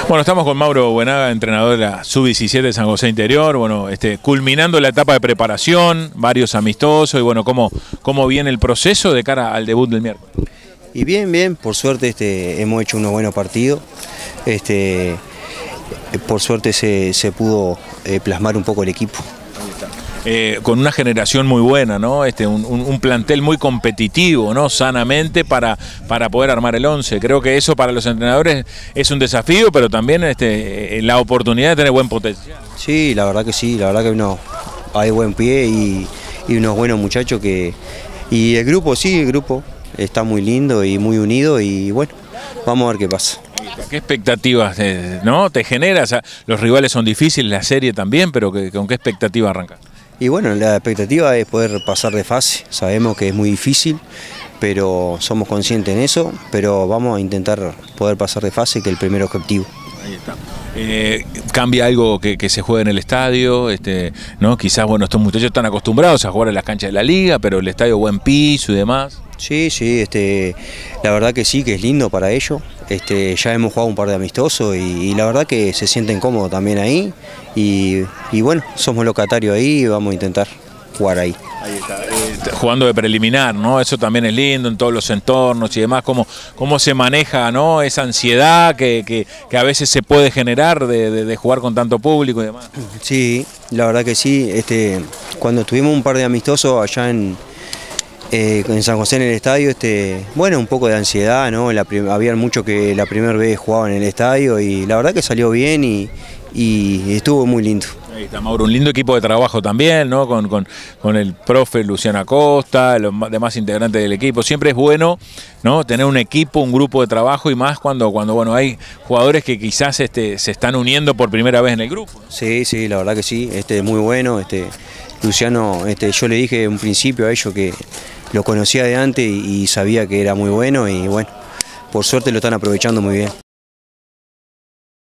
Bueno, estamos con Mauro Buenaga, entrenador de la Sub-17 de San José Interior, bueno, culminando la etapa de preparación, varios amistosos y bueno, ¿cómo viene el proceso de cara al debut del miércoles? Y bien, por suerte hemos hecho unos buenos partidos, por suerte se pudo plasmar un poco el equipo. Con una generación muy buena, ¿no? Un plantel muy competitivo, ¿no? Sanamente para poder armar el 11. Creo que eso para los entrenadores es un desafío, pero también la oportunidad de tener buen potencial. Sí, la verdad que sí, la verdad que hay buen pie y unos buenos muchachos y el grupo está muy lindo y muy unido y bueno, vamos a ver qué pasa. ¿Qué expectativas no te genera? O sea, los rivales son difíciles, la serie también, pero ¿con qué expectativa arranca? Y bueno, la expectativa es poder pasar de fase, sabemos que es muy difícil, pero somos conscientes en eso, pero vamos a intentar poder pasar de fase, que es el primer objetivo. Ahí está. ¿Cambia algo que se juegue en el estadio? ¿No? Quizás, bueno, estos muchachos están acostumbrados a jugar en las canchas de la liga, pero el estadio buen piso y demás. Sí, la verdad que sí, que es lindo para ellos. Ya hemos jugado un par de amistosos y la verdad que se sienten cómodos también ahí y bueno, somos locatarios ahí y vamos a intentar jugar ahí. Ahí está. Jugando de preliminar, ¿no? Eso también es lindo en todos los entornos y demás, cómo se maneja, ¿no? Esa ansiedad que a veces se puede generar de jugar con tanto público y demás. Sí, la verdad que sí. Cuando tuvimos un par de amistosos allá en San José en el estadio, bueno, un poco de ansiedad, ¿no? Había muchos que la primera vez jugaban en el estadio y la verdad que salió bien y estuvo muy lindo. Ahí está, Mauro, un lindo equipo de trabajo también, ¿no? Con el profe Luciano Acosta, los demás integrantes del equipo. Siempre es bueno, ¿no? Tener un equipo, un grupo de trabajo y más cuando bueno, hay jugadores que quizás se están uniendo por primera vez en el grupo. Sí, la verdad que sí, muy bueno. Luciano, yo le dije en un principio a ellos que lo conocía de antes y sabía que era muy bueno y bueno, por suerte lo están aprovechando muy bien.